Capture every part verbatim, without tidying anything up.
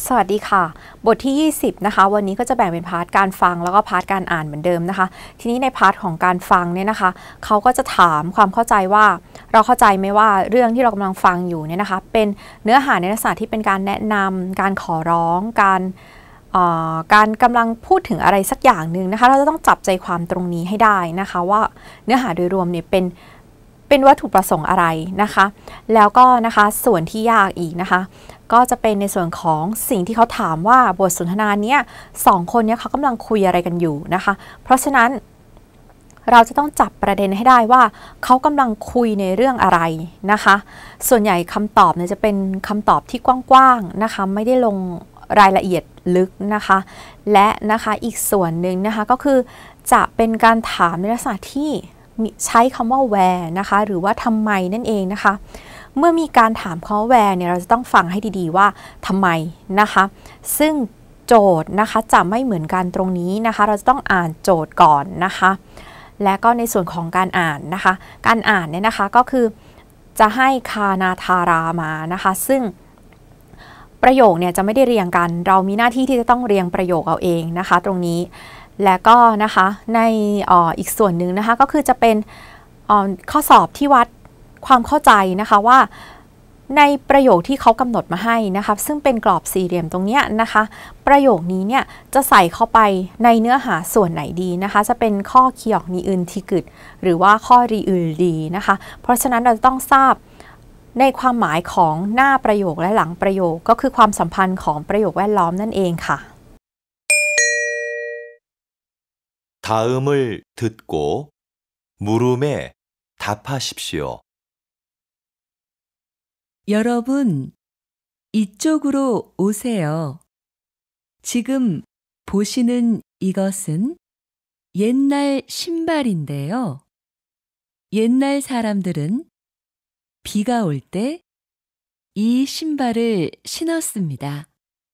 สวัสดีค่ะบทที่ยี่สิบนะคะวันนี้ก็จะแบ่งเป็นพาร์ทการฟังแล้วก็พาร์ทการอ่านเหมือนเดิมนะคะทีนี้ในพาร์ทของการฟังเนี่ยนะคะเขาก็จะถามความเข้าใจว่าเราเข้าใจไหมว่าเรื่องที่เรากำลังฟังอยู่เนี่ยนะคะเป็นเนื้อหาในลักษณะที่เป็นการแนะนำการขอร้องการการกำลังพูดถึงอะไรสักอย่างหนึ่งนะคะเราจะต้องจับใจความตรงนี้ให้ได้นะคะว่าเนื้อหาโดยรวมเนี่ยเป็นเป็นวัตถุประสงค์อะไรนะคะแล้วก็นะคะส่วนที่ยากอีกนะคะก็จะเป็นในส่วนของสิ่งที่เขาถามว่าบทสนทนาเนี้ยสองคนเนี้ยเขากำลังคุยอะไรกันอยู่นะคะเพราะฉะนั้นเราจะต้องจับประเด็นให้ได้ว่าเขากำลังคุยในเรื่องอะไรนะคะส่วนใหญ่คำตอบเนี่ยจะเป็นคำตอบที่กว้างๆนะคะไม่ได้ลงรายละเอียดลึกนะคะและนะคะอีกส่วนหนึ่งนะคะก็คือจะเป็นการถามในลักษณะที่ใช้คำว่า where นะคะหรือว่าทำไมนั่นเองนะคะเมื่อมีการถามคำว่า where เนี่ยเราจะต้องฟังให้ดีๆว่าทำไมนะคะซึ่งโจทย์นะคะจะไม่เหมือนกันตรงนี้นะคะเราจะต้องอ่านโจทย์ก่อนนะคะและก็ในส่วนของการอ่านนะคะการอ่านเนี่ยนะคะก็คือจะให้คานาธารามานะคะซึ่งประโยคเนี่ยจะไม่ได้เรียงกันเรามีหน้าที่ที่จะต้องเรียงประโยคเอาเองนะคะตรงนี้และก็นะคะในออีกส่วนหนึ่งนะคะก็คือจะเป็นข้อสอบที่วัดความเข้าใจนะคะว่าในประโยคที่เขากำหนดมาให้นะคะซึ่งเป็นกรอบสี่เหลี่ยมตรงนี้นะคะประโยคนี้เนี่ยจะใส่เข้าไปในเนื้อหาส่วนไหนดีนะคะจะเป็นข้อเคียกนีอึนทิกึดหรือว่าข้อรีอึลดีนะคะเพราะฉะนั้นเราจะต้องทราบในความหมายของหน้าประโยคและหลังประโยคก็คือความสัมพันธ์ของประโยคแวดล้อมนั่นเองค่ะ 다음을 듣고 물음에 답하십시오. 여러분, 이쪽으로 오세요. 지금 보시는 이것은 옛날 신발인데요. 옛날 사람들은 비가 올 때 이 신발을 신었습니다.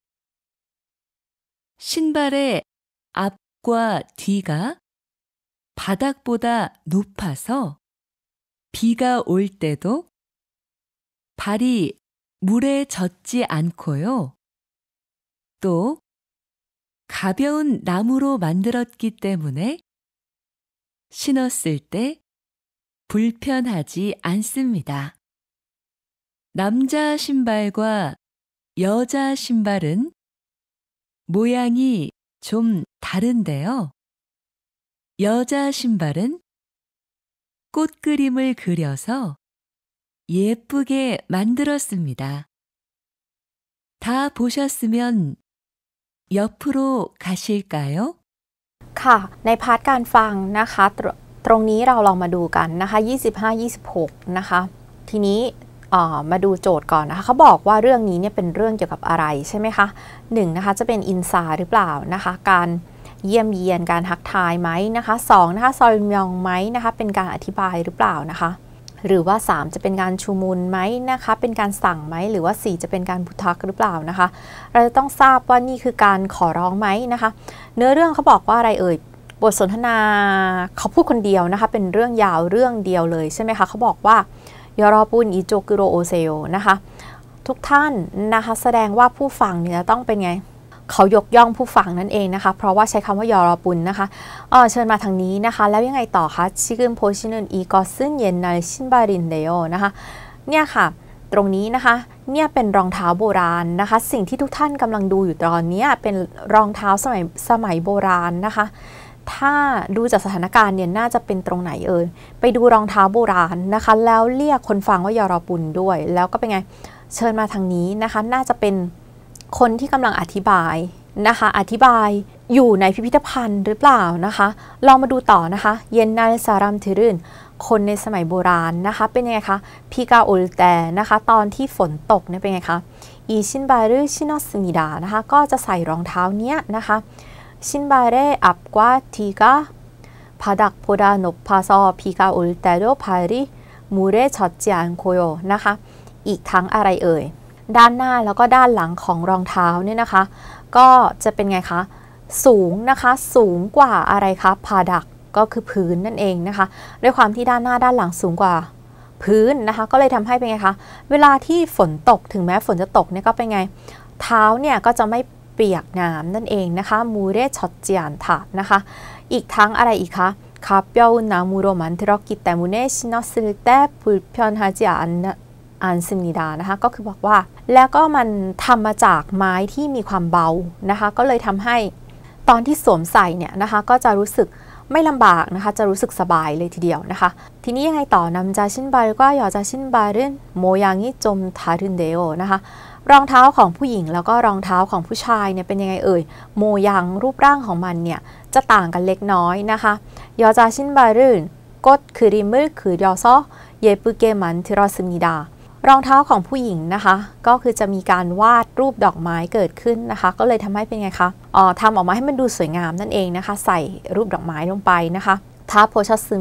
신발의 앞과 뒤가 바닥보다 높아서 비가 올 때도 발이 물에 젖지 않고요. 또 가벼운 나무로 만들었기 때문에 신었을 때 불편하지 않습니다. 남자 신발과 여자 신발은 모양이 좀 다른데요. 여자 신발은 꽃 그림을 그려서 예쁘게 만들었습니다. 다 보셨으면 옆으로 가실까요? ค่ะในพาร์ทการฟังนะคะต, ตรงนี้เราลองมาดูกันนะคะยี่สิบห้า ยี่สิบหกนะคะทีนี้มาดูโจทย์ก่อนนะคะเขาบอกว่าเรื่องนี้เนี่ยเป็นเรื่องเกี่ยวกับอะไรใช่ไหมคะหนึ่งนะคะจะเป็นอินซาหรือเปล่านะคะการเยี่ยมเยียนการทักทายไหมนะคะสองนะคะซอยมยองไหมนะคะเป็นการอธิบายหรือเปล่านะคะหรือว่าสามจะเป็นการชูมูลไหมนะคะเป็นการสั่งไหมหรือว่าสี่จะเป็นการพุทักหรือเปล่านะคะเราจะต้องทราบว่านี่คือการขอร้องไหมนะคะเนื้อเรื่องเขาบอกว่าอะไรเอ่ยบทสนทนาเขาพูดคนเดียวนะคะเป็นเรื่องยาวเรื่องเดียวเลยใช่ไหมคะเขาบอกว่ายอรอปุนอิโจกุโรโอเซโอนะคะทุกท่านนะคะแสดงว่าผู้ฟังเนี่ยต้องเป็นไงเขายกย่องผู้ฟังนั่นเองนะคะเพราะว่าใช้คำว่ายอรอปุนนะคะเออเชิญมาทางนี้นะคะแล้วยังไงต่อคะชิกึมโพชินุนอีกอซึนเยนไนชินบารินเดโอนะคะเนี่ยค่ะตรงนี้นะคะเนี่ยเป็นรองเท้าโบราณนะคะสิ่งที่ทุกท่านกำลังดูอยู่ตอนนี้เป็นรองเท้าสมัยสมัยโบราณนะคะถ้าดูจากสถานการณ์เนี่ยน่าจะเป็นตรงไหนเอ่ยไปดูรองเท้าโบราณนะคะแล้วเรียกคนฟังว่ายอรอปุนด้วยแล้วก็เป็นไงเชิญมาทางนี้นะคะน่าจะเป็นคนที่กำลังอธิบายนะคะอธิบายอยู่ในพิพิธภัณฑ์หรือเปล่านะคะลองมาดูต่อนะคะเยนนาซารัมเทรุนคนในสมัยโบราณนะคะเป็นยังไงคะพีกาโอลแตนะคะตอนที่ฝนตกเนี่ยเป็นไงคะอีชินบารุชินอสมิดานะคะก็จะใส่รองเท้าเนี้ยนะคะชินบาเรอับกว่าทีกาพาดักโพดานกพาซอพีกาโอลแตโดพาริมูเรชอตเจียนโคโยนะคะอีกทั้งอะไรเอ่ยด้านหน้าแล้วก็ด้านหลังของรองเท้าเนี่ยนะคะก็จะเป็นไงคะสูงนะคะสูงกว่าอะไรคะพาดักก็คือพื้นนั่นเองนะคะด้วยความที่ด้านหน้าด้านหลังสูงกว่าพื้นนะคะก็เลยทำให้เป็นไงคะเวลาที่ฝนตกถึงแม้ฝนจะตกเนี่ยก็เป็นไงเท้าเนี่ยก็จะไม่เปียกน้ำนั่นเองนะคะมูเรชอตจิอันทะนะคะอีกทั้งอะไรอีกคะ가벼운나무로만들었기때문에신었을때불편하지않습니다นะคะก็คือบอกว่าแล้วก็มันทำมาจากไม้ที่มีความเบานะคะก็เลยทำให้ตอนที่สวมใส่เนี่ยนะคะก็จะรู้สึกไม่ลำบากนะคะจะรู้สึกสบายเลยทีเดียวนะคะทีนี้ยังไงต่อ남자신발과여자신발은모양이좀다른데요นะคะรองเท้าของผู้หญิงแล้วก็รองเท้าของผู้ชายเนี่ยเป็นยังไงเอ่ยโมยังรูปร่างของมันเนี่ยจะต่างกันเล็กน้อยนะคะ여자신발은꽃그림을그려서예쁘게만들었습니다รองเท้าของผู้หญิงนะคะก็คือจะมีการวาดรูปดอกไม้เกิดขึ้นนะคะก็เลยทำให้เป็นไงคะอ๋อทำออกมาให้มันดูสวยงามนั่นเองนะคะใส่รูปดอกไม้ลงไปนะคะถ้า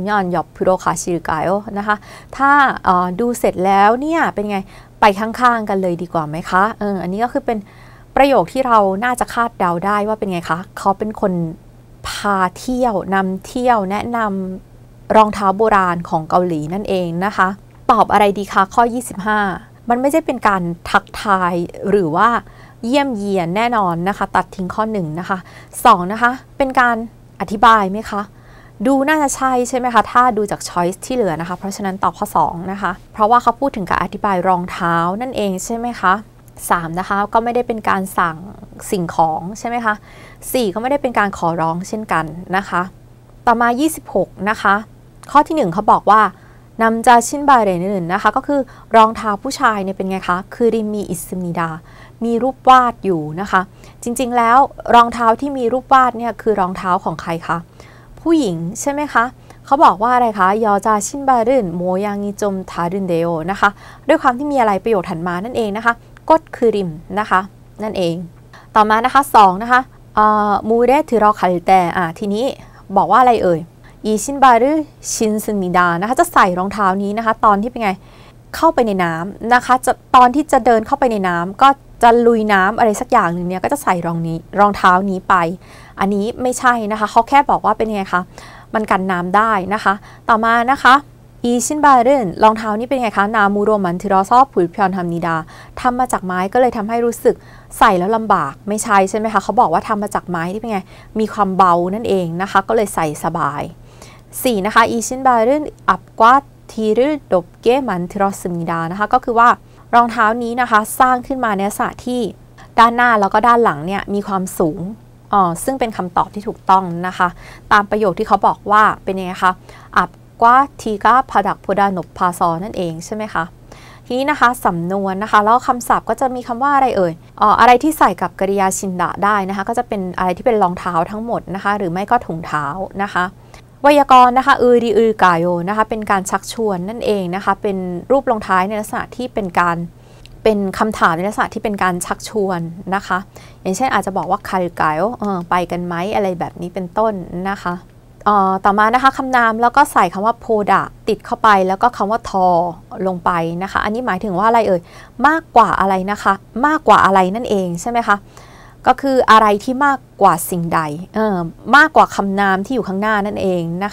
보셨으면옆으로가실까요นะคะถ้าดูเสร็จแล้วเนี่ยเป็นไงไปข้างๆกันเลยดีกว่าไหมคะเอออันนี้ก็คือเป็นประโยคที่เราน่าจะคาดเดาได้ว่าเป็นไงคะเขาเป็นคนพาเที่ยวนำเที่ยวแนะนำรองเท้าโบราณของเกาหลีนั่นเองนะคะตอบอะไรดีคะข้อยี่สิบห้ามันไม่ใช่เป็นการทักทายหรือว่าเยี่ยมเยียนแน่นอนนะคะตัดทิ้งข้อหนึ่งนะคะสองนะคะเป็นการอธิบายไหมคะดูน่าจะใช่ใช่ไหมคะถ้าดูจาก choice ที่เหลือนะคะเพราะฉะนั้นตอบข้อสองนะคะเพราะว่าเขาพูดถึงการอธิบายรองเท้านั่นเองใช่ไหมคะสามนะคะก็ไม่ได้เป็นการสั่งสิ่งของใช่ไหมคะสี่ก็ไม่ได้เป็นการขอร้องเช่นกันนะคะต่อมายี่สิบหกนะคะข้อที่หนึ่งเขาบอกว่านำจาชินบาเรนึนนะคะก็คือรองเท้าผู้ชายเนี่ยเป็นไงคะคือริมีอิสมิดามีรูปวาดอยู่นะคะจริงๆแล้วรองเท้าที่มีรูปวาดเนี่ยคือรองเท้าของใครคะผู้หญิงใช่ไหมคะเขาบอกว่าอะไรคะยอจาชินบารึนโมยังงิจมทารึนเดโอนะคะด้วยความที่มีอะไรประโยชน์ถัดมานั่นเองนะคะกดคือริมนะคะนั่นเองต่อมานะคะสองนะคะมูเรถือรอคัลแต่อ่ะทีนี้บอกว่าอะไรเอ่ยอีชินบารึชินซึมิดานะคะจะใส่รองเท้านี้นะคะตอนที่เป็นไงเข้าไปในน้ำนะคะจะตอนที่จะเดินเข้าไปในน้ำก็จะลุยน้ำอะไรสักอย่างหนึ่งเนี่ยก็จะใส่รองนี้รองเท้านี้ไปอันนี้ไม่ใช่นะคะเขาแค่บอกว่าเป็นไงคะมันกันน้ำได้นะคะต่อมานะคะอีชินบารึนรองเท้านี้เป็นไงคะนามูโรมันทิรอซอผุยพยอนทำนิดาทำมาจากไม้ก็เลยทำให้รู้สึกใส่แล้วลำบากไม่ใช่ใช่ไหมคะเขาบอกว่าทำมาจากไม้ที่เป็นไงมีความเบานั่นเองนะคะก็เลยใส่สบายสี่นะคะอีชินบารึนอับกวาทีรึดบเกมันทิรอสมิดานะคะก็คือว่ารองเท้านี้นะคะสร้างขึ้นมาในลักษณะที่ด้านหน้าแล้วก็ด้านหลังเนี่ยมีความสูงอ๋อซึ่งเป็นคำตอบที่ถูกต้องนะคะตามประโยคที่เขาบอกว่าเป็นยังไงคะอับกวาทีกาพาดักโพดานบพาซอนั่นเองใช่ไหมคะทีนี้นะคะสำนวนนะคะแล้วคำศัพท์ก็จะมีคำว่าอะไรเอ่ยอ๋ออะไรที่ใส่กับกริยาชินดะได้นะคะก็จะเป็นอะไรที่เป็นรองเท้าทั้งหมดนะคะหรือไม่ก็ถุงเท้านะคะไวยากรณ์นะคะอือดีอือกายโยนะคะเป็นการชักชวนนั่นเองนะคะเป็นรูปลงท้ายในลักษณะที่เป็นการเป็นคำถามในลักษณะที่เป็นการชักชวนนะคะอย่างเช่นอาจจะบอกว่าคาริกายโอไปกันไหมอะไรแบบนี้เป็นต้นนะคะต่อมานะคะคำนามแล้วก็ใส่คำว่าโพดะติดเข้าไปแล้วก็คำว่าทอลงไปนะคะอันนี้หมายถึงว่าอะไรเอ่ยมากกว่าอะไรนะคะมากกว่าอะไรนั่นเองใช่ไหมคะก็คืออะไรที่มากกว่าสิ่งใดเออมากกว่าคำนามที่อยู่ข้างหน้านั่นเองนะคะ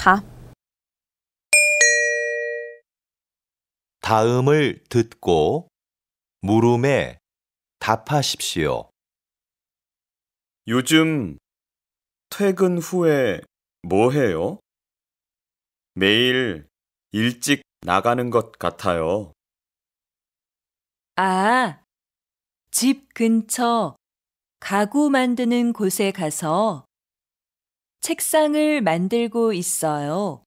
다음을 듣고 물음에 답하십시오. 요즘 퇴근 후에 뭐 해요? 매일 일찍 나가는 것 같아요. 아, 집 근처 가구 만드는 곳에 가서 책상을 만들고 있어요.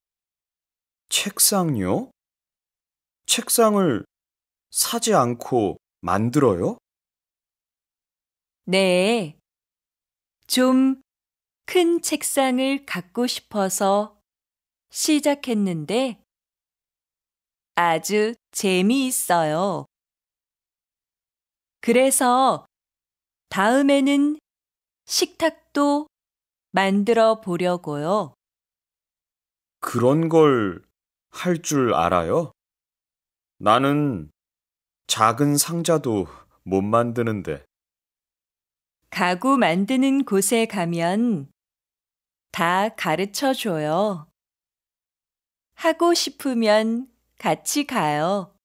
책상요? 책상을 사지 않고 만들어요? 네, 좀 큰 책상을 갖고 싶어서 시작했는데 아주 재미있어요. 그래서 다음에는 식탁도 만들어 보려고요. 그런 걸 할 줄 알아요? 나는 작은 상자도 못 만드는데. 가구 만드는 곳에 가면 다 가르쳐 줘요. 하고 싶으면 같이 가요.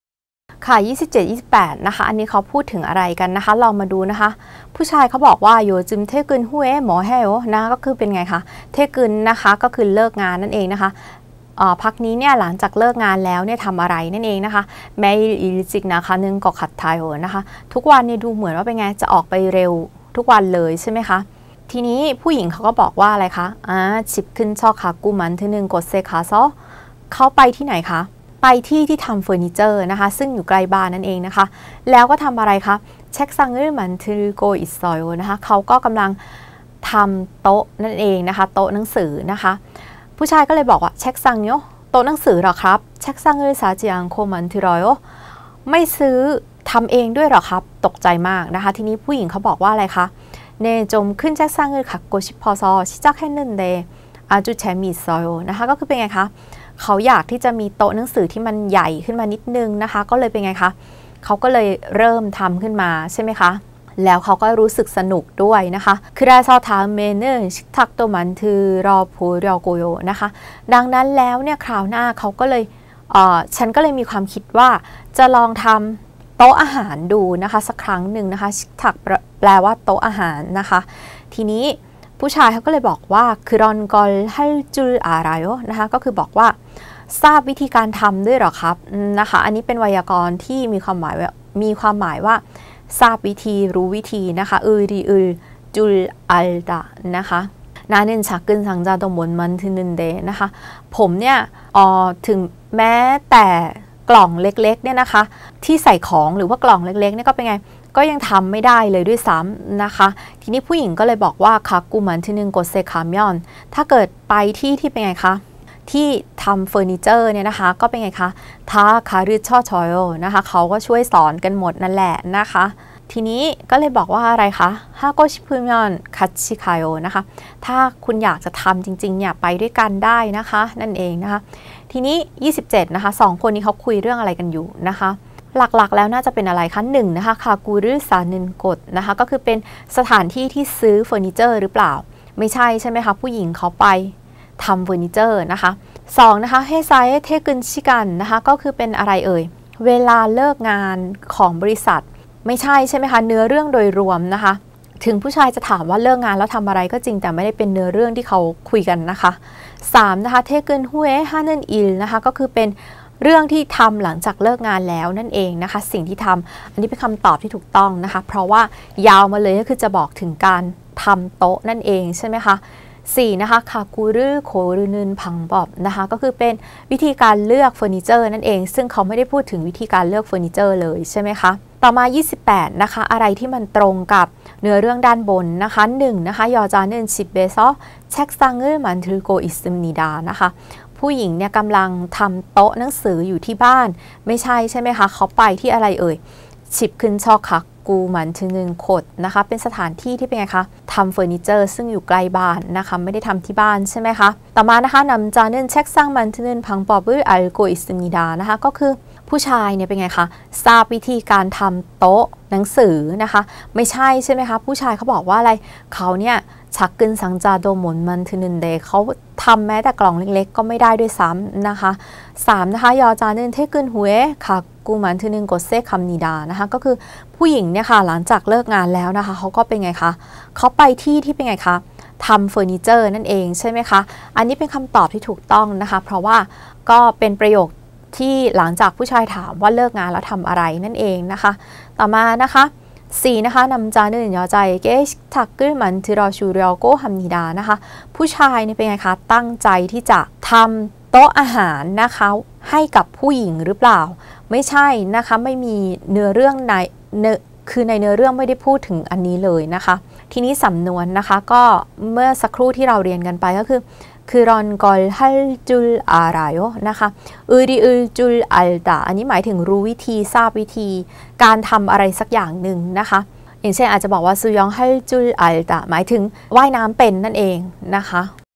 ค่ะ ยี่สิบเจ็ด ยี่สิบแปด นะคะอันนี้เขาพูดถึงอะไรกันนะคะลองมาดูนะคะผู้ชายเขาบอกว่าโยจึมเทกึนฮุเอหมอแฮโอนะก็คือเป็นไงคะเทกึนนะคะก็คือเลิกงานนั่นเองนะคะพักนี้เนี่ยหลังจากเลิกงานแล้วเนี่ยทำอะไรนั่นเองนะคะแมอิลจิกนะคะนึงก็ขัดทายโอนะคะทุกวันเนี่ยดูเหมือนว่าเป็นไงจะออกไปเร็วทุกวันเลยใช่ไหมคะทีนี้ผู้หญิงเขาก็บอกว่าอะไรคะอ่าฉิบขึ้นชอขากูมันทีนึงกดเซคาซอเขาไปที่ไหนคะไปที่ที่ทำเฟอร์นิเจอร์นะคะซึ่งอยู่ใกล้บ้านนั่นเองนะคะแล้วก็ทำอะไรคะเช็คซังเกอร์มันทือโกอิซอยนะคะเขาก็กำลังทำโต๊ะนั่นเองนะคะโต๊ะหนังสือนะคะผู้ชายก็เลยบอกว่าเช็คซังเนาะโต๊ะหนังสือหรอครับเช็คซังเกอร์ซาจิอังโคมันทือรอยไม่ซื้อทำเองด้วยหรอครับตกใจมากนะคะทีนี้ผู้หญิงเขาบอกว่าอะไรคะ네, 좀 큰 책상을 갖고 싶어서 시작했는데 아주 재미있어요. นะคะก็คือเป็นไงคะเขาอยากที่จะมีโต๊ะหนังสือที่มันใหญ่ขึ้นมานิดนึงนะคะก็เลยเป็นไงคะเขาก็เลยเริ่มทำขึ้นมาใช่ไหมคะแล้วเขาก็รู้สึกสนุกด้วยนะคะ그래서 다음에는 식탁도 만들어 보려고요. นะคะดังนั้นแล้วเนี่ยคราวหน้าเขาก็เลยเอ่อฉันก็เลยมีความคิดว่าจะลองทำโต๊ะอาหารดูนะคะสักครั้งหนึ่งนะคะชิกถักแปลว่าโต๊ะอาหารนะคะทีนี้ผู้ชายเขาก็เลยบอกว่าคือรอนกอลให้จุลอาราโยนะคะก็คือบอกว่าทราบวิธีการทำด้วยหรอครับนะคะอันนี้เป็นไวยากรณ์ที่มีความหมายว่ามีความหมายว่าทราบวิธีรู้วิธีนะคะอือดีอือจุลอัลดานะคะนาเนนชักกึนสังจาตมวนมันทึนเดนะคะผมเนี่ยอ๋อถึงแม้แต่กล่องเล็กๆเนี่ยนะคะที่ใส่ของหรือว่ากล่องเล็กๆเนี่ยก็เป็นไงก็ยังทำไม่ได้เลยด้วยซ้ำนะคะทีนี้ผู้หญิงก็เลยบอกว่าคากูมันที่หนึ่งกดเซคามยอนถ้าเกิดไปที่ที่เป็นไงคะที่ทำเฟอร์นิเจอร์เนี่ยนะคะก็เป็นไงคะท้าคาริชอชอยนะคะเขาก็ช่วยสอนกันหมดนั่นแหละนะคะทีนี้ก็เลยบอกว่าอะไรคะฮาโกชิพุมยอนคัตชิคายโอนะคะถ้าคุณอยากจะทำจริงๆเนี่ยไปด้วยกันได้นะคะนั่นเองนะคะทีนี้ยี่สิบเจ็ดนะคะสองคนนี้เขาคุยเรื่องอะไรกันอยู่นะคะหลักๆแล้วน่าจะเป็นอะไรคะหนึ่งนะคะคากูรุซานึนกดนะคะก็คือเป็นสถานที่ที่ซื้อเฟอร์นิเจอร์หรือเปล่าไม่ใช่ใช่ไหมคะผู้หญิงเขาไปทำเฟอร์นิเจอร์นะคะสองนะคะเฮไซเทกึนชิกันนะคะก็คือเป็นอะไรเอ่ยเวลาเลิกงานของบริษัทไม่ใช่ใช่ไหมคะเนื้อเรื่องโดยรวมนะคะถึงผู้ชายจะถามว่าเลิกงานแล้วทำอะไรก็จริงแต่ไม่ได้เป็นเนื้อเรื่องที่เขาคุยกันนะคะสามนะคะเทกึนฮุเอฮานันอิลนะคะก็คือเป็นเรื่องที่ทำหลังจากเลิกงานแล้วนั่นเองนะคะสิ่งที่ทำอันนี้เป็นคำตอบที่ถูกต้องนะคะเพราะว่ายาวมาเลยก็คือจะบอกถึงการทำโต๊ะนั่นเองใช่ไหมคะสี่นะคะคากูรุโครุนึนพังบอบนะคะก็คือเป็นวิธีการเลือกเฟอร์นิเจอร์นั่นเองซึ่งเขาไม่ได้พูดถึงวิธีการเลือกเฟอร์นิเจอร์เลยใช่ไหมคะต่อมายี่สิบแปดนะคะอะไรที่มันตรงกับเนื้อเรื่องด้านบนนะคะหนึ่งนะคะยอจานึนชิบเบซอเช็คซังเกอร์มันทูโกอิสมนิดานะคะผู้หญิงเนี่ยกำลังทำโต๊ะหนังสืออยู่ที่บ้านไม่ใช่ใช่ไหมคะเขาไปที่อะไรเอ่ยชิบขึ้นชอคักกูมันทึนึงโคดนะคะเป็นสถานที่ที่เป็นไงคะทำเฟอร์นิเจอร์ซึ่งอยู่ใกล้บ้านนะคะไม่ได้ทำที่บ้านใช่ไหมคะต่อมานะคะนำจานึนเช็คซังมันทึนึนพังปอบืออัลโกอิสมิดานะคะก็คือผู้ชายเนี่ยเป็นไงคะทราบวิธีการทำโต๊ะหนังสือนะคะไม่ใช่ใช่ไหมคะผู้ชายเขาบอกว่าอะไรเขาเนี่ยชักกึนสังจาโดหมนมันทึนึนเดเขาทำแม้แต่กล่องเล็กๆก็ไม่ได้ด้วยซ้ำนะคะสามนะคะยอจานึนเทกึนหุเอค่ะกูมันทึนึงกดเซคัมนิดานะคะก็คือผู้หญิงเนี่ยค่ะหลังจากเลิกงานแล้วนะคะเขาก็เป็นไงคะเขาไปที่ที่เป็นไงคะทำเฟอร์นิเจอร์นั่นเองใช่ไหมคะอันนี้เป็นคำตอบที่ถูกต้องนะคะเพราะว่าก็เป็นประโยคที่หลังจากผู้ชายถามว่าเลิกงานแล้วทำอะไรนั่นเองนะคะต่อมานะคะสี่นะคะนำจานึนยอใจเกชทักกึมันทิรอชูเรียโกฮัมนิดานะคะผู้ชายเนี่ยเป็นไงคะตั้งใจที่จะทำโต๊ะอาหารนะคะให้กับผู้หญิงหรือเปล่าไม่ใช่นะคะไม่มีเนื้อเรื่องในเนื้อคือในเนื้อเรื่องไม่ได้พูดถึงอันนี้เลยนะคะทีนี้สำนวนนะคะก็เมื่อสักครู่ที่เราเรียนกันไปก็คือคือรอนกอลฮัลจุลอารายนะคะอืดีอืจุลอัลตาอันนี้หมายถึงรู้วิธีทราบวิธีการทำอะไรสักอย่างหนึ่งนะคะอย่างเช่นอาจจะบอกว่าซูยองฮัลจุลอัลตาหมายถึงว่ายน้ำเป็นนั่นเองนะคะ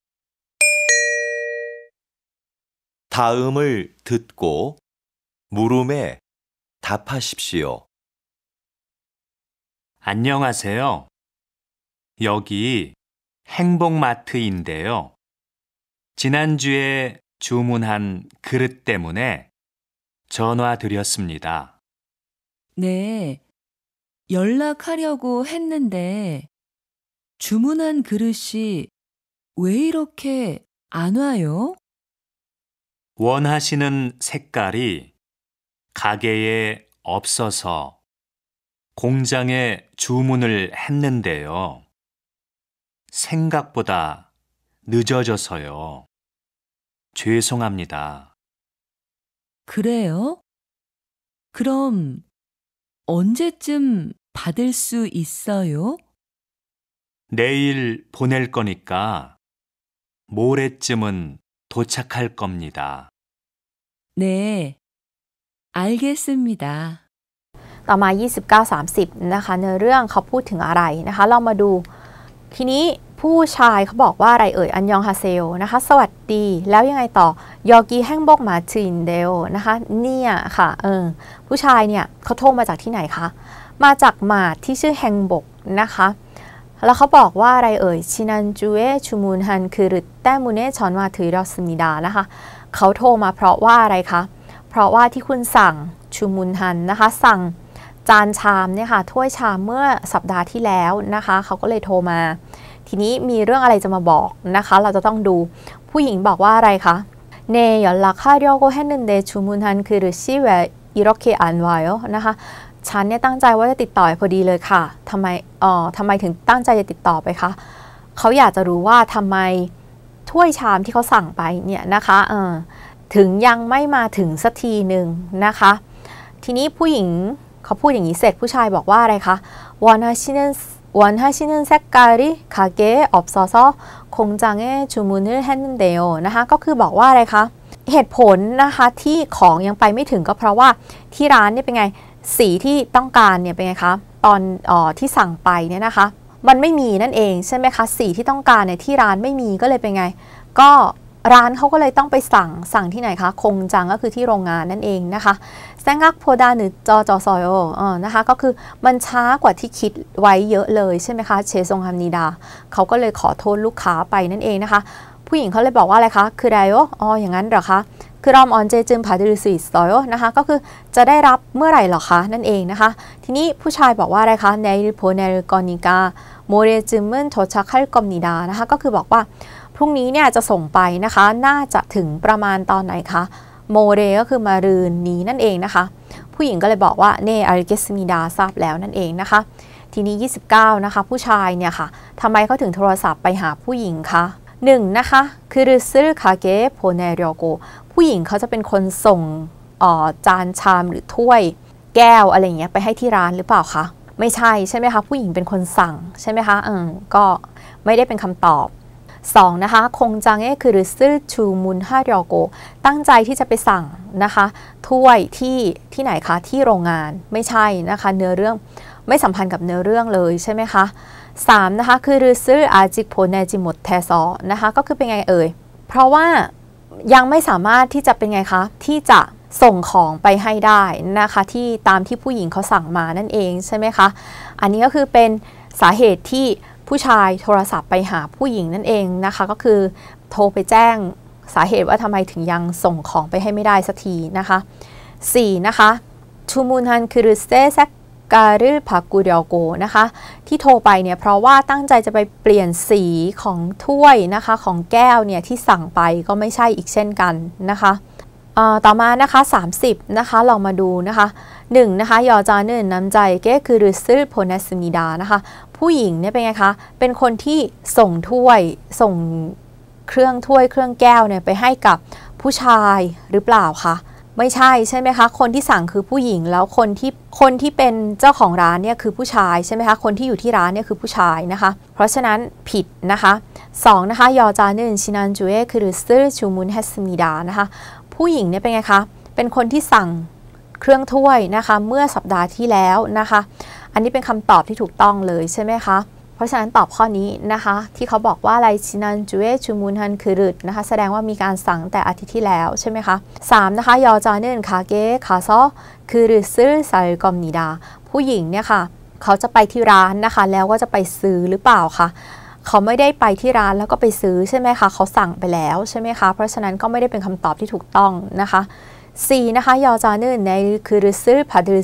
다음을 듣고 물음에 답하십시오. 안녕하세요. 여기 행복마트인데요. 지난주에 주문한 그릇 때문에 전화드렸습니다. 네, 연락하려고 했는데 주문한 그릇이 왜 이렇게 안 와요? 원하시는 색깔이 가게에 없어서 공장에 주문을 했는데요. 생각보다 늦어져서요. 죄송합니다. 그래요? 그럼 언제쯤 받을 수 있어요? 내일 보낼 거니까 모레쯤은 도착할 겁니다. 네, 알겠습니다. ต่อมา ยี่สิบเก้า สามสิบ นะคะเนื้อเรื่องเขาพูดถึงอะไรนะคะเรามาดูทีนี้ผู้ชายเขาบอกว่าอะไรเอ่ยอันยองฮาเซลนะคะสวัสดีแล้วยังไงต่อยอกีแห้งบกมาจินเดลนะคะเนี่ยค่ะเออผู้ชายเนี่ยเขาโทรมาจากที่ไหนคะมาจากหมาดที่ชื่อแฮงบกนะคะแล้วเขาบอกว่าอะไรเอ่ยชินันจูเอชูมูนฮันคือรึแต้มูเน่ชอนมาถือรอสมิดานะคะเขาโทรมาเพราะว่าอะไรคะเพราะว่าที่คุณสั่งชูมูนฮันนะคะสั่งจานชามเนี่ยค่ะถ้วยชามเมื่อสัปดาห์ที่แล้วนะคะเขาก็เลยโทรมาทีนี้มีเรื่องอะไรจะมาบอกนะคะเราจะต้องดูผู้หญิงบอกว่าอะไรคะเนย연락하려고했는데주문한그릇이왜이렇게안와요นะคะฉันเนี่ยตั้งใจว่าจะติดต่อพอดีเลยค่ะทำไมเอ่อทำไมถึงตั้งใจจะติดต่อไปคะเขาอยากจะรู้ว่าทำไมถ้วยชามที่เขาสั่งไปเนี่ยนะคะเออถึงยังไม่มาถึงสักทีหนึ่งนะคะทีนี้ผู้หญิงเขาพูดอย่างนี้เสร็จผู้ชายบอกว่าอะไรคะ원하시는 원하시는 색깔이 가게에 없어서 공장에 주문을 했는데요นะคะก็คือบอกว่าอะไรคะเหตุผลนะคะที่ของยังไปไม่ถึงก็เพราะว่าที่ร้านเนี่ยเป็นไงสีที่ต้องการเนี่ยเป็นไงคะตอนอ๋อที่สั่งไปเนี่ยนะคะมันไม่มีนั่นเองใช่ไหมคะสีที่ต้องการเนี่ยที่ร้านไม่มีก็เลยเป็นไงก็ร้านเขาก็เลยต้องไปสั่งสั่งที่ไหนคะคงจังก็คือที่โรงงานนั่นเองนะคะแซงกักโพดาหรือจอจอซอยโอเออนะคะก็คือมันช้ากว่าที่คิดไว้เยอะเลยใช่ไหมคะเชซงฮัมนีดาเขาก็เลยขอโทษลูกค้าไปนั่นเองนะคะผู้หญิงเขาเลยบอกว่าอะไรคะคือไรโออ๋ออย่างนั้นเหรอคะคือรอมออนเจจึมพาดิริสุอิสโตโยนะคะก็คือจะได้รับเมื่อไหร่หรอคะนั่นเองนะคะทีนี้ผู้ชายบอกว่าอะไรคะเนริโพเนริกอนิกาโมเรจึมมันโทชักคัลกอมนิดานะคะก็คือบอกว่าพรุ่งนี้เนี่ยจะส่งไปนะคะน่าจะถึงประมาณตอนไหนคะโมเรก็คือมารืนนี้นั่นเองนะคะผู้หญิงก็เลยบอกว่าเนอาริเกสมิดาทราบแล้วนั่นเองนะคะทีนี้ยี่สิบเก้านะคะผู้ชายเนี่ยค่ะทำไมเขาถึงโทรศัพท์ไปหาผู้หญิงคะหนึ่งนะคะคือรึซึคาเกะโพเนเรโกผู้หญิงเขาจะเป็นคนส่งจานชามหรือถ้วยแก้วอะไรอย่างเงี้ยไปให้ที่ร้านหรือเปล่าคะไม่ใช่ใช่ไหมคะผู้หญิงเป็นคนสั่งใช่ไหมคะอืมก็ไม่ได้เป็นคำตอบสองนะคะคงจังเอคือซื้อชูมุนฮาเรียโกตั้งใจที่จะไปสั่งนะคะถ้วยที่ที่ไหนคะที่โรงงานไม่ใช่นะคะเนื้อเรื่องไม่สัมพันธ์กับเนื้อเรื่องเลยใช่ไหมคะสามนะคะคือซื้ออาจิโพเนจิมดแทซอนะคะก็คือเป็นไงเอ่ยเพราะว่ายังไม่สามารถที่จะเป็นไงคะที่จะส่งของไปให้ได้นะคะที่ตามที่ผู้หญิงเขาสั่งมานั่นเองใช่ไหมคะอันนี้ก็คือเป็นสาเหตุที่ผู้ชายโทรศัพท์ไปหาผู้หญิงนั่นเองนะคะก็คือโทรไปแจ้งสาเหตุว่าทำไมถึงยังส่งของไปให้ไม่ได้สักทีนะคะสี่นะคะชูมูนฮันคือเซแซกการืพากูเดียโกนะคะที่โทรไปเนี่ยเพราะว่าตั้งใจจะไปเปลี่ยนสีของถ้วยนะคะของแก้วเนี่ยที่สั่งไปก็ไม่ใช่อีกเช่นกันนะคะต่อมานะคะสามสิบนะคะลองมาดูนะคะหนึ่งนะคะยอจานึนน้ำใจเก้คือรึซึโพเนสมิดานะคะผู้หญิงเนี่ยเป็นไงคะเป็นคนที่ส่งถ้วยส่งเครื่องถ้วยเครื่องแก้วเนี่ยไปให้กับผู้ชายหรือเปล่าคะไม่ใช่ใช่ไหมคะคนที่สั่งคือผู้หญิงแล้วคนที่คนที่เป็นเจ้าของร้านเนี่ยคือผู้ชายใช่ไหมคะคนที่อยู่ที่ร้านเนี่ยคือผู้ชายนะคะเพราะฉะนั้นผิดนะคะสองนะคะยอจานึนชินันจูเอคือรึซึชูมุนเฮสมิดานะคะผู้หญิงเนี่ยเป็นไงคะเป็นคนที่สั่งเครื่องถ้วยนะคะเมื่อสัปดาห์ที่แล้วนะคะอันนี้เป็นคำตอบที่ถูกต้องเลยใช่ไหมคะเพราะฉะนั้นตอบข้อนี้นะคะที่เขาบอกว่าอะไรชินันจูเอชูมูนฮันคือรึดนะคะแสดงว่ามีการสั่งแต่อาทิตย์ที่แล้วใช่ไหมคะสามนะคะยอจานึนคาเกะคาซอคือรึซื้อสายกอมนิดาผู้หญิงเนี่ยค่ะเขาจะไปที่ร้านนะคะแล้วก็จะไปซื้อหรือเปล่าคะเขาไม่ได้ไปที่ร้านแล้วก็ไปซื้อใช่ไหมคะเขาสั่งไปแล้วใช่ไหมคะเพราะฉะนั้นก็ไม่ได้เป็นคำตอบที่ถูกต้องนะคะสี่นะคะยอจานึนในคือรึซื้อพาดิริสุ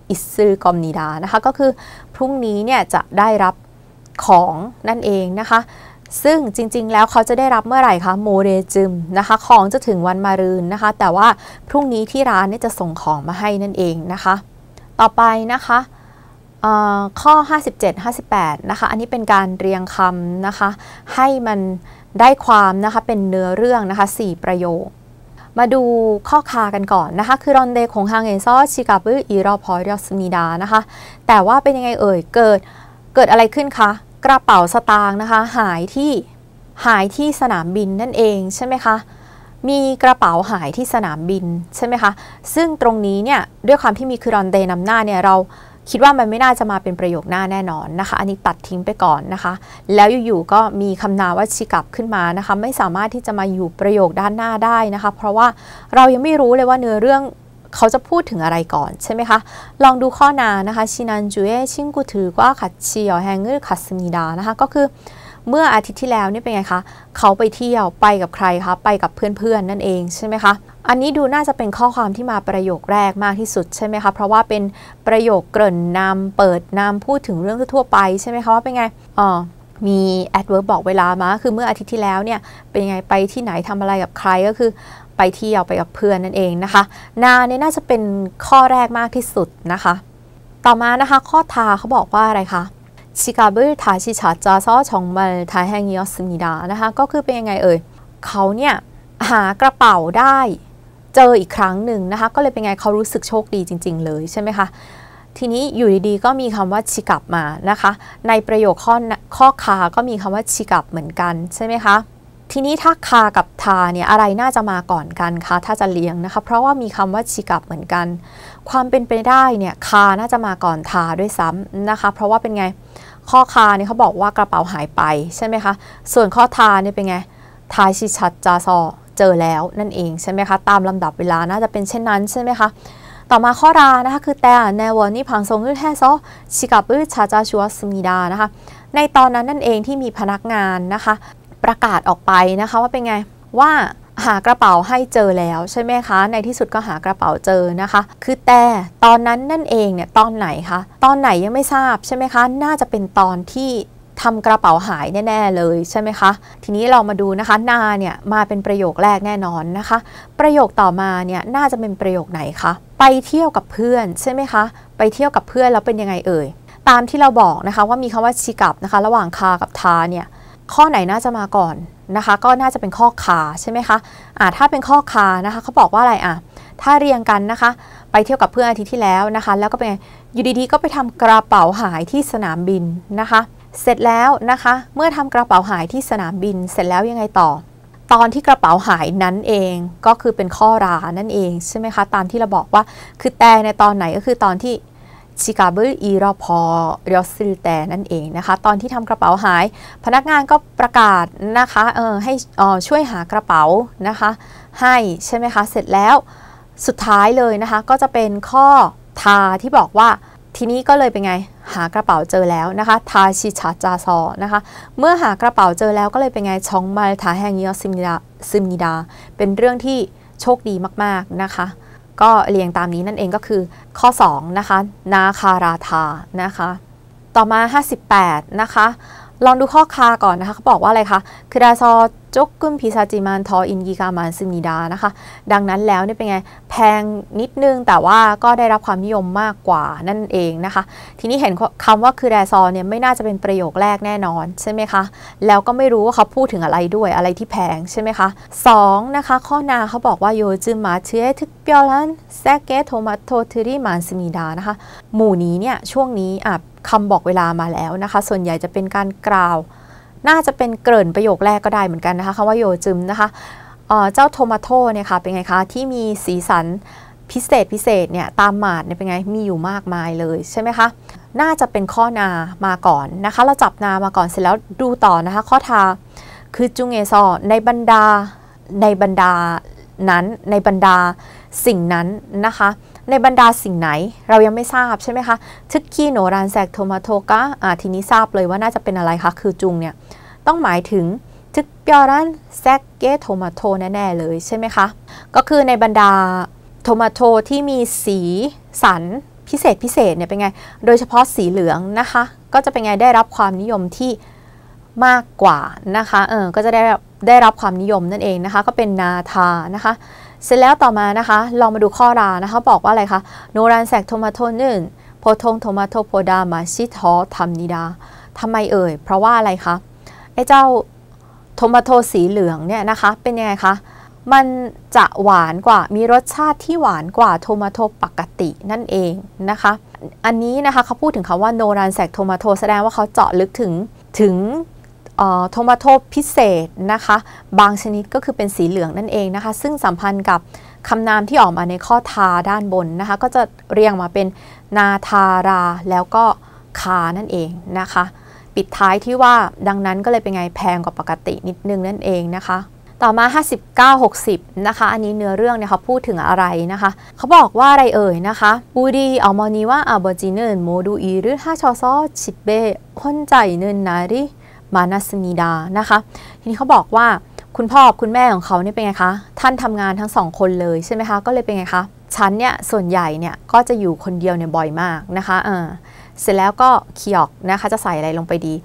อิซึกอมนิดานะคะก็คือพรุ่งนี้เนี่ยจะได้รับของนั่นเองนะคะซึ่งจริงๆแล้วเขาจะได้รับเมื่อไหร่คะโมเรจึมนะคะของจะถึงวันมะรืนนะคะแต่ว่าพรุ่งนี้ที่ร้านเนี่ยจะส่งของมาให้นั่นเองนะคะต่อไปนะคะข้อห้าสิบเจ็ด ห้าสิบแปดนะคะอันนี้เป็นการเรียงคำนะคะให้มันได้ความนะคะเป็นเนื้อเรื่องนะคะสี่ประโยคมาดูข้อคากันก่อนนะคะคือรอนเดของฮางเอซอชิกาบุอีรอพอยอสมิดานะคะแต่ว่าเป็นยังไงเอ่ยเกิดเกิดอะไรขึ้นคะกระเป๋าสตางค์นะคะหายที่หายที่สนามบินนั่นเองใช่ไหมคะมีกระเป๋าหายที่สนามบินใช่ไหมคะซึ่งตรงนี้เนี่ยด้วยความที่มีคือรอนเดนำหน้าเนี่ยเราคิดว่ามันไม่น่าจะมาเป็นประโยคหน้าแน่นอนนะคะอันนี้ตัดทิ้งไปก่อนนะคะแล้วอยู่ๆก็มีคำนามว่าชิกับขึ้นมานะคะไม่สามารถที่จะมาอยู่ประโยคด้านหน้าได้นะคะเพราะว่าเรายังไม่รู้เลยว่าเนื้อเรื่องเขาจะพูดถึงอะไรก่อนใช่ไหมคะลองดูข้อนานะคะชินันจูเอชิงกุถือว่าขัดเชียวแฮงเกอร์ขัดสมิดานะคะก็คือเมื่ออาทิตย์ที่แล้วนี่เป็นไงคะเขาไปเที่ยวไปกับใครคะไปกับเพื่อนๆ นั่นเองใช่ไหมคะอันนี้ดูน่าจะเป็นข้อความที่มาประโยคแรกมากที่สุดใช่ไหมคะเพราะว่าเป็นประโยคเกริ่นนำเปิดนำพูดถึงเรื่องทั่วไปใช่ไหมคะว่าเป็นไงอ๋อมี adverb บอกเวลามาคือเมื่ออาทิตย์ที่แล้วเนี่ยเป็นยังไงไปที่ไหนทำอะไรกับใครก็คือไปเที่ยวไปกับเพื่อนนั่นเองนะคะนาเนี่ยน่าจะเป็นข้อแรกมากที่สุดนะคะต่อมานะคะข้อทาเขาบอกว่าอะไรคะ지갑을 다시 찾아서 정말 다행이었습니다นะคะก็คือเป็นยังไงเอ่ยเขาเนี่ยหากระเป๋าได้เจออีกครั้งหนึ่งนะคะก็เลยเป็นไงเขารู้สึกโชคดีจริงๆเลยใช่ไหมคะทีนี้อยู่ดีๆก็มีคำว่าชิกับมานะคะในประโยคข้อข้อคาก็มีคำว่าชิกับเหมือนกันใช่ไหมคะทีนี้ถ้าคากับทาเนี่ยอะไรน่าจะมาก่อนกันคะถ้าจะเรียงนะคะเพราะว่ามีคำว่าชิกับเหมือนกันความเป็นไปได้เนี่ยคาน่าจะมาก่อนทาด้วยซ้ำนะคะเพราะว่าเป็นไงข้อคาเนี่ยเขาบอกว่ากระเป๋าหายไปใช่ไหมคะส่วนข้อทาเนี่ยเป็นไงทายชิชัดจาซอเจอแล้วนั่นเองใช่ไหมคะตามลำดับเวลาน่าจะเป็นเช่นนั้นใช่ไหมคะต่อมาข้อรานะคะคือแต่ในวันนี้พังซงแท้ซอชิกับอึชาจาชัวสมิดานะคะในตอนนั้นนั่นเองที่มีพนักงานนะคะประกาศออกไปนะคะว่าเป็นไงว่าหากระเป๋าให้เจอแล้วใช่ไหมคะในที่สุดก็หากระเป๋าเจอนะคะคือแต่ตอนนั้นนั่นเองเนี่ยตอนไหนคะตอนไหนยังไม่ทราบใช่ไหมคะน่าจะเป็นตอนที่ทำกระเป๋าหายแน่ๆเลยใช่ไหมคะทีนี้เรามาดูนะคะนาเนี่ยมาเป็นประโยคแรกแน่นอนนะคะประโยคต่อมาเนี่ยน่าจะเป็นประโยคไหนคะไปเที่ยวกับเพื่อนใช่ไหมคะไปเที่ยวกับเพื่อนแล้วเป็นยังไงเอ่ยตามที่เราบอกนะคะว่ามีคำว่าชิกับนะคะระหว่างคากับทาเนี่ยข้อไหนน่าจะมาก่อนนะคะก็น่าจะเป็นข้อคาใช่ไหมคะอ่าถ้าเป็นข้อคานะคะเขาบอกว่าอะไรอ่ะถ้าเรียงกันนะคะไปเที่ยวกับเพื่อนอาทิตย์ที่แล้วนะคะแล้วก็เป็นอยู่ดีๆก็ไปทำกระเป๋าหายที่สนามบินนะคะเสร็จแล้วนะคะเมื่อทำกระเป๋าหายที่สนามบินเสร็จแล้วยังไงต่อตอนที่กระเป๋าหายนั้นเองก็คือเป็นข้อรานั่นเองใช่ไหมคะตามที่เราบอกว่าคือแต่ในตอนไหนก็คือตอนที่ชิกาบุอีรอพอเรียซิลแต่นั่นเองนะคะตอนที่ทำกระเป๋าหายพนักงานก็ประกาศนะคะเออให้เอ่อช่วยหากระเป๋านะคะให้ใช่ไหมคะเสร็จแล้วสุดท้ายเลยนะคะก็จะเป็นข้อทาที่บอกว่าทีนี้ก็เลยเป็นไงหากระเป๋าเจอแล้วนะคะทาชิชาจาซอนะคะเมื่อหากระเป๋าเจอแล้วก็เลยเป็นไงชองมาทาแฮงยอซิมิดาซิมิดาเป็นเรื่องที่โชคดีมากๆนะคะก็เรียงตามนี้นั่นเองก็คือข้อสองนะคะนาคาราธานะคะต่อมาห้าสิบแปดนะคะลองดูข้อคาก่อนนะคะเขาบอกว่าอะไรคะคือดาซอจกกุมพิซาจิมันทออินกิกามันซิมิดานะคะดังนั้นแล้วเนี่ยเป็นไงแพงนิดนึงแต่ว่าก็ได้รับความนิยมมากกว่านั่นเองนะคะทีนี้เห็นคำว่าคือดาซอเนี่ยไม่น่าจะเป็นประโยคแรกแน่นอนใช่ไหมคะแล้วก็ไม่รู้ว่าเขาพูดถึงอะไรด้วยอะไรที่แพงใช่ไหมคะสองนะคะข้อนาเขาบอกว่าโยจึมมาเชื้อทึกเปียวลันแซกเกโทมาโตทริมันซิมิดานะคะหมู่นี้เนี่ยช่วงนี้อ่ะคำบอกเวลามาแล้วนะคะส่วนใหญ่จะเป็นการกล่าวน่าจะเป็นเกริ่นประโยคแรกก็ได้เหมือนกันนะคะคำว่าโยจึมนะคะเอ่อเจ้าโทมาโต้เนี่ยค่ะเป็นไงคะที่มีสีสันพิเศษพิเศษเนี่ยตามหมาดเนี่ยเป็นไงมีอยู่มากมายเลยใช่ไหมคะน่าจะเป็นข้อนามาก่อนนะคะเราจับนามาก่อนเสร็จแล้วดูต่อนะคะข้อทาคือจุงเอซอในบรรดาในบรรดานั้นในบรรดาสิ่งนั้นนะคะในบรรดาสิ่งไหนเรายังไม่ทราบใช่ไหมคะทึกกี้โนรันแซกโทมาโตกะอ่าทีนี้ทราบเลยว่าน่าจะเป็นอะไรคะคือจุงเนี่ยต้องหมายถึงทึกเปียรันแซกเกโทมาโตแน่ๆเลยใช่ไหมคะก็คือในบรรดาโทมาโตที่มีสีสันพิพิเศษพิเศษเนี่ยเป็นไงโดยเฉพาะสีเหลืองนะคะก็จะเป็นไงได้รับความนิยมที่มากกว่านะคะเออก็จะได้ได้รับความนิยมนั่นเองนะคะก็เป็นนาทานะคะเสร็จแล้วต่อมานะคะลองมาดูข้อรานะคะบอกว่าอะไรคะโนรันแซกโทมาโตนึ่นโพทงโทมาโตโพดามาชิทอทำนิดาทำไมเอ่ยเพราะว่าอะไรคะไอ้เจ้าโทมาโตสีเหลืองเนี่ยนะคะเป็นยังไงคะมันจะหวานกว่ามีรสชาติที่หวานกว่าโทมาโตปกตินั่นเองนะคะอันนี้นะคะเขาพูดถึงคำว่าโนรันแซกโทมาโตแสดงว่าเขาเจาะลึกถึงถึงโทมาโตพิเศษนะคะบางชนิดก็คือเป็นสีเหลืองนั่นเองนะคะซึ่งสัมพันธ์กับคำนามที่ออกมาในข้อทาด้านบนนะคะก็จะเรียงมาเป็นนาทาราแล้วก็คานั่นเองนะคะปิดท้ายที่ว่าดังนั้นก็เลยเป็นไงแพงกว่าปกตินิดนึงนั่นเองนะคะต่อมาห้าสิบเก้า หกสิบนะคะอันนี้เนื้อเรื่องเนี่ยเขาพูดถึงอะไรนะคะเขาบอกว่าอะไรเอ่ยนะคะอูดีอมอนีว่าอาบจินึนโมดูอีหรือฮาชอซอชิเบคนใจนึนนาริมานัสมีดานะคะทีนี้เขาบอกว่าคุณพ่อคุณแม่ของเขาเนี่ยเป็นไงคะท่านทำงานทั้งสองคนเลยใช่ไหมคะก็เลยเป็นไงคะฉันเนี่ยส่วนใหญ่เนี่ยก็จะอยู่คนเดียวเนี่ยบ่อยมากนะคะเออเสร็จแล้วก็เคียกนะคะจะใส่อะไรลงไปดี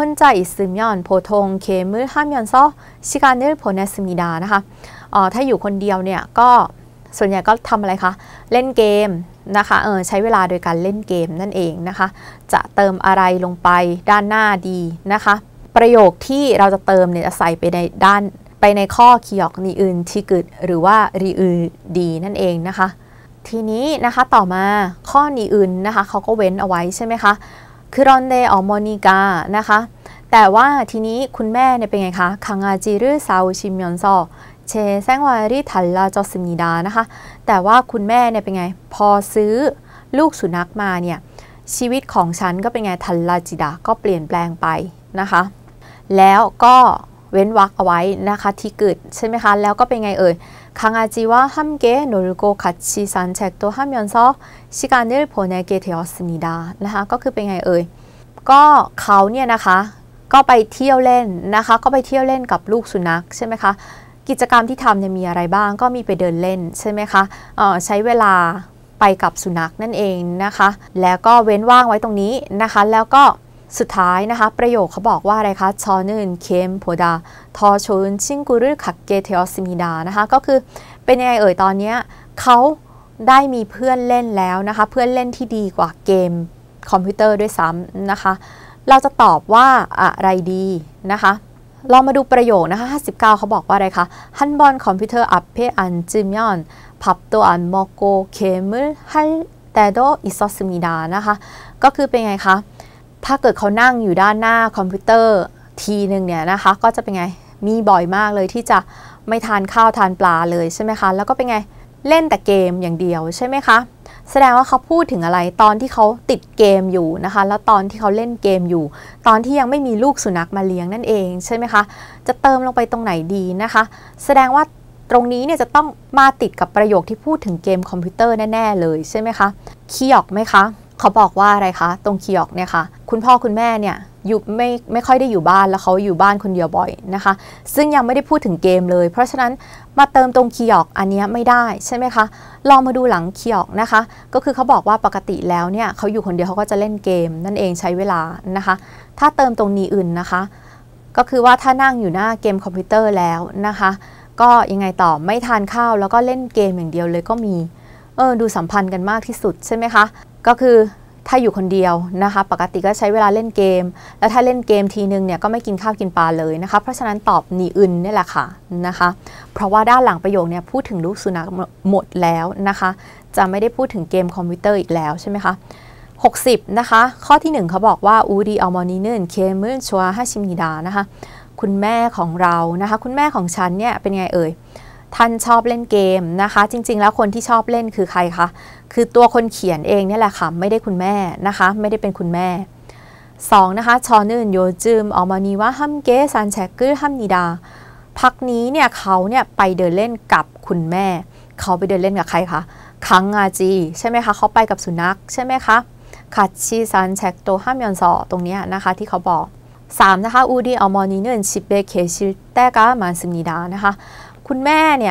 혼자있으면보통게임을하면서시간을보냈습니다นะคะอ๋อถ้าอยู่คนเดียวเนี่ยก็ส่วนใหญ่ก็ทำอะไรคะเล่นเกมนะคะเออใช้เวลาโดยการเล่นเกมนั่นเองนะคะจะเติมอะไรลงไปด้านหน้าดีนะคะประโยคที่เราจะเติมเนี่ยจะใส่ไปในด้านไปในข้อเคียกนีอื่นที่กึดหรือว่ารีอือดีนั่นเองนะคะทีนี้นะคะต่อมาข้อนีอื่นนะคะเขาก็เว้นเอาไว้ใช่ไหมคะคือรอนเดอมอนิกานะคะแต่ว่าทีนี้คุณแม่เนี่ยเป็นไงคะคังอาจิรุซาอุชิมยอนซอเชแซงวาริทัลลาจอสมิดานะคะแต่ว่าคุณแม่เนี่ยเป็นไงพอซื้อลูกสุนัขมาเนี่ยชีวิตของฉันก็เป็นไงทัลลาจิดาก็เปลี่ยนแปลงไปนะคะแล้วก็เว้นวรรคเอาไว้นะคะที่เกิดใช่ไหมคะแล้วก็เป็นไงเอ่ย강아지와 함께 놀고 같이 산책도 하면서 시간을 보내게 되었습니다. นะคะก็คือเป็นไงเอ่ยก็เขาเนี่ยนะคะก็ไปเที่ยวเล่นนะคะก็ไปเที่ยวเล่นกับลูกสุนัขใช่ไหมคะกิจกรรมที่ทำเนี่ยมีอะไรบ้างก็มีไปเดินเล่นใช่ไหมคะเอ่อใช้เวลาไปกับสุนัขนั่นเองนะคะแล้วก็เว้นว่างไว้ตรงนี้นะคะแล้วก็สุดท้ายนะคะประโยคเขาบอกว่าอะไรคะชอนึนเคมโพดาทอชนชิงกุรุขักเกเทอสมิดานะคะก็คือเป็นยังไงเอ่ยตอนนี้เขาได้มีเพื่อนเล่นแล้วนะคะเพื่อนเล่นที่ดีกว่าเกมคอมพิวเตอร์ด้วยซ้ำนะคะเราจะตอบว่าอะไรดีนะคะลองมาดูประโยคนะคะห้าสิบเก้าเขาบอกว่าอะไรคะฮันบอนคอมพิวเตอร์อัพเพอันจิมยอนพับตัวอันมโกเคมุลฮัลแต่โดอิซอสมิดานะคะก็คือเป็นไงคะถ้าเกิดเขานั่งอยู่ด้านหน้าคอมพิวเตอร์ทีหนึ่งเนี่ยนะคะก็จะเป็นไงมีบ่อยมากเลยที่จะไม่ทานข้าวทานปลาเลยใช่ไหมคะแล้วก็เป็นไงเล่นแต่เกมอย่างเดียวใช่ไหมคะแสดงว่าเขาพูดถึงอะไรตอนที่เขาติดเกมอยู่นะคะแล้วตอนที่เขาเล่นเกมอยู่ตอนที่ยังไม่มีลูกสุนัขมาเลี้ยงนั่นเองใช่ไหมคะจะเติมลงไปตรงไหนดีนะคะแสดงว่าตรงนี้เนี่ยจะต้องมาติดกับประโยคที่พูดถึงเกมคอมพิวเตอร์แน่ๆเลยใช่ไหมคะคีย์ออกไหมคะเขาบอกว่าอะไรคะตรงคีย์ออกเนี่ยค่ะคุณพ่อคุณแม่เนี่ยอยู่ไม่ไม่ค่อยได้อยู่บ้านแล้วเขาอยู่บ้านคนเดียวบ่อยนะคะซึ่งยังไม่ได้พูดถึงเกมเลยเพราะฉะนั้นมาเติมตรงคีย์ออกอันนี้ไม่ได้ใช่ไหมคะลองมาดูหลังคีย์ออกนะคะก็คือเขาบอกว่าปกติแล้วเนี่ยเขาอยู่คนเดียวเขาก็จะเล่นเกมนั่นเองใช้เวลานะคะถ้าเติมตรงนี้อื่นนะคะก็คือว่าถ้านั่งอยู่หน้าเกมคอมพิวเตอร์แล้วนะคะก็ยังไงต่อไม่ทานข้าวแล้วก็เล่นเกมอย่างเดียวเลยก็มีเออดูสัมพันธ์กันมากที่สุดใช่ไหมคะก็คือถ้าอยู่คนเดียวนะคะปกติก็ใช้เวลาเล่นเกมแล้วถ้าเล่นเกมทีนึงเนี่ยก็ไม่กินข้าวกินปลาเลยนะคะเพราะฉะนั้นตอบนีอึนนี่แหละค่ะนะคะเพราะว่าด้านหลังประโยคเนี่ยพูดถึงลูกสุนัขหมดแล้วนะคะจะไม่ได้พูดถึงเกมคอมพิวเตอร์อีกแล้วใช่ไหมคะหกสิบนะคะข้อที่หนึ่งเขาบอกว่าอูดีอัลมอนีเนนเคมุนชัวฮาชิมิดานะคะคุณแม่ของเรานะคะคุณแม่ของฉันเนี่ยเป็นไงเอ่ยท่านชอบเล่นเกมนะคะจริงๆแล้วคนที่ชอบเล่นคือใครคะคือตัวคนเขียนเองนี่แหละค่ะไม่ได้คุณแม่นะคะไม่ได้เป็นคุณแม่สองนะคะชอนึนโยจึมออมานีว่าฮัมเกซันแชกเกอร์ฮัมนิดาพักนี้เนี่ยเขาเนี่ยไปเดินเล่นกับคุณแม่เขาไปเดินเล่นกับใครคะคังอาจีใช่ไหมคะเขาไปกับสุนัขใช่ไหมคะคัตชิซันแชกโตฮัมยอนซอตรงนี้นะคะที่เขาบอกสามนะคะอูดีออมานีเนนชิเบเคชิเตกามันซึมิดานะคะคุณแม่เนี่ย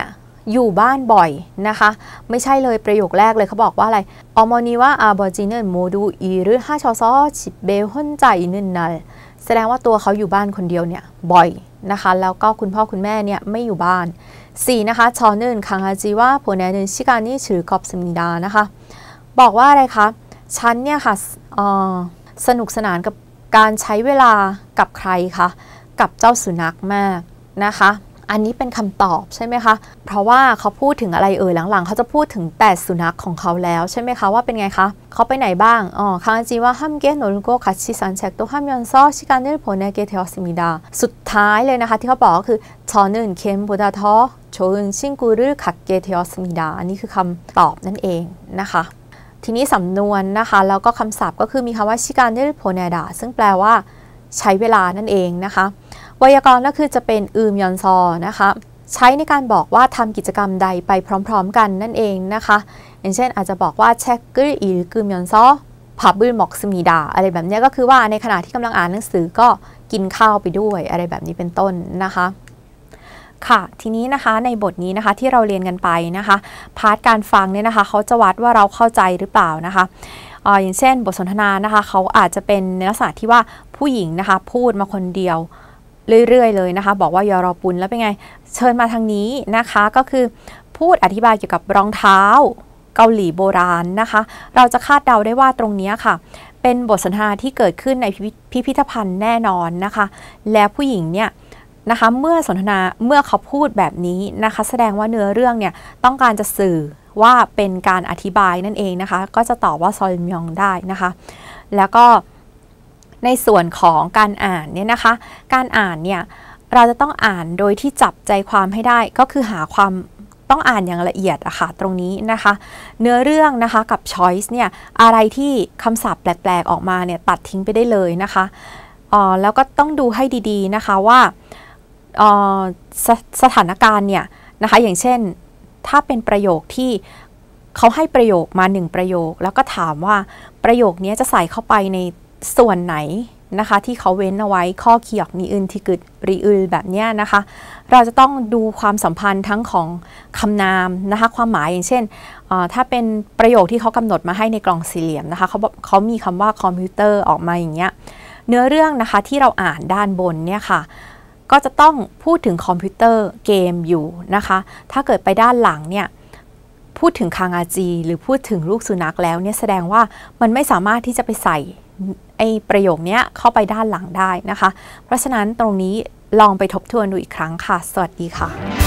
อยู่บ้านบ่อยนะคะไม่ใช่เลยประโยคแรกเลยเขาบอกว่าอะไรอมอนีว่าอาบอจีเนนโมดูอีหรือฮาชอซอจิเบฮอนใจนึนนัลแสดงว่าตัวเขาอยู่บ้านคนเดียวเนี่ยบ่อยนะคะแล้วก็คุณพ่อคุณแม่เนี่ยไม่อยู่บ้านสี่นะคะชอนึนคังฮาจีว่าโพเนนึนชิกานี่ชื่อกอบสมิดานะคะบอกว่าอะไรคะฉันเนี่ยค่ะสนุกสนานกับการใช้เวลากับใครคะกับเจ้าสุนัขมากนะคะอันนี้เป็นคำตอบใช่ไหมคะเพราะว่าเขาพูดถึงอะไรเอ่ยหลังๆเขาจะพูดถึงแต่สุนัขของเขาแล้วใช่ไหมคะว่าเป็นไงคะเขาไปไหนบ้างอ๋อคังจีว่าฮัมเกนโนรุโกคัตชิซันเชกโตฮัมยอนซอชิการเนลโพเนเกเทอสมิดาสุดท้ายเลยนะคะที่เขาบอกก็คือชอนึนเคนบูดาทอโชอึนชิงกูรุคัตเกเทอสมิดาอันนี้คือคำตอบนั่นเองนะคะทีนี้สำนวนนะคะแล้วก็คำศัพท์ก็คือมีคำว่าชิการเนลโพเนดาซึ่งแปลว่าใช้เวลานั่นเองนะคะไวยากรณ์ก็คือจะเป็นอืมยอนซอนะคะใช้ในการบอกว่าทำกิจกรรมใดไปพร้อมๆกันนั่นเองนะคะอย่างเช่นอาจจะบอกว่าเช็คกึอีหรือกึมยอนซอพับบึลหมอกสมีดาอะไรแบบนี้ก็คือว่าในขณะที่กำลังอ่านหนังสือก็กินข้าวไปด้วยอะไรแบบนี้เป็นต้นนะคะค่ะทีนี้นะคะในบทนี้นะคะที่เราเรียนกันไปนะคะพาร์ทการฟังเนี่ยนะคะเขาจะวัดว่าเราเข้าใจหรือเปล่านะคะอ่าอย่างเช่นบทสนทนานะคะเขาอาจจะเป็นในลักษณะที่ว่าผู้หญิงนะคะพูดมาคนเดียวเรื่อยๆเลยนะคะบอกว่ายอรอปุนแล้วเป็นไงเชิญมาทางนี้นะคะก็คือพูดอธิบายเกี่ยวกับรองเท้าเกาหลีโบราณนะคะเราจะคาดเดาได้ว่าตรงนี้ค่ะเป็นบทสนทนาที่เกิดขึ้นในพิพิธภัณฑ์แน่นอนนะคะแล้วผู้หญิงเนี่ยนะคะเมื่อสนทนาเมื่อเขาพูดแบบนี้นะคะแสดงว่าเนื้อเรื่องเนี่ยต้องการจะสื่อว่าเป็นการอธิบายนั่นเองนะคะก็จะตอบว่าซอลมยองได้นะคะแล้วก็ในส่วนของการอ่านเนี่ยนะคะการอ่านเนี่ยเราจะต้องอ่านโดยที่จับใจความให้ได้ก็คือหาความต้องอ่านอย่างละเอียดอะค่ะตรงนี้นะคะเนื้อเรื่องนะคะกับ choice เนี่ยอะไรที่คำศัพท์แปลกๆออกมาเนี่ยตัดทิ้งไปได้เลยนะคะอ๋อแล้วก็ต้องดูให้ดีๆนะคะว่าอ๋อ ส, สถานการณ์เนี่ยนะคะอย่างเช่นถ้าเป็นประโยคที่เขาให้ประโยคมาหนึ่งประโยคแล้วก็ถามว่าประโยคนี้จะใส่เข้าไปในส่วนไหนนะคะที่เขาเว้นเอาไว้ข้อเขียกนีอึนที่กึดรีอึลแบบนี้นะคะเราจะต้องดูความสัมพันธ์ทั้งของคำนามนะคะความหมายอย่างเช่นถ้าเป็นประโยคที่เขากำหนดมาให้ในกล่องสี่เหลี่ยมนะคะเขาเขามีคำว่าคอมพิวเตอร์ออกมาอย่างเงี้ยเนื้อเรื่องนะคะที่เราอ่านด้านบนเนี่ยค่ะก็จะต้องพูดถึงคอมพิวเตอร์เกมอยู่นะคะถ้าเกิดไปด้านหลังเนี่ยพูดถึงคางอาจีหรือพูดถึงลูกสุนัขแล้วเนี่ยแสดงว่ามันไม่สามารถที่จะไปใส่ไอ้ประโยคนี้เข้าไปด้านหลังได้นะคะเพราะฉะนั้นตรงนี้ลองไปทบทวนดูอีกครั้งค่ะสวัสดีค่ะ